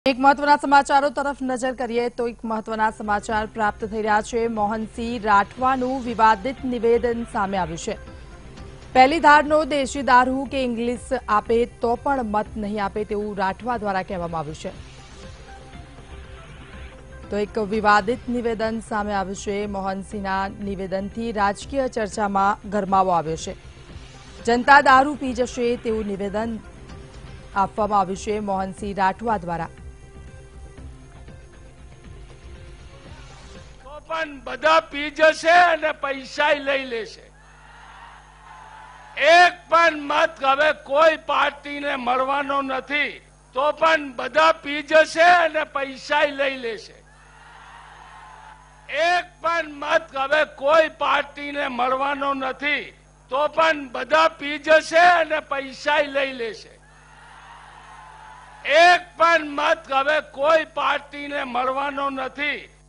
એક મહત્વના સમાચારો તરફ નજર કરીએ તો એક મહત્વના સમાચાર પ્રાપ્ત થઈ રહ્યા છે। મોહનસિંહ રાઠવાનું વિવાદિત નિવેદન સામે આવ્યું છે। પહેલી ધારનો દેશી દારૂ કે ઇંગ્લિશ આપે તો પણ મત નહીં આપે તેવું રાઠવા દ્વારા કહેવામાં આવ્યું છે। તો એક વિવાદિત નિવેદન સામે આવ્યું છે। મોહનસિંહના નિવેદનથી રાજકીય ચર્ચામાં ગરમાવો આવ્યો છે। જનતા દારૂ પી જશે તેવું નિવેદન આપવામાં આવ્યું છે મોહનસિંહ રાઠવા દ્વારા। પણ બધા પી જશે અને પૈસા લઈ લેશે। એક પણ મત હવે કોઈ પાર્ટીને મળવાનો નથી, તો પણ બધા પી જશે અને પૈસા લઈ લેશે। એક પણ મત હવે કોઈ પાર્ટીને મળવાનો નથી, તો પણ બધા પી જશે અને પૈસા લઈ લેશે। એક પણ મત હવે કોઈ પાર્ટીને મળવાનો નથી,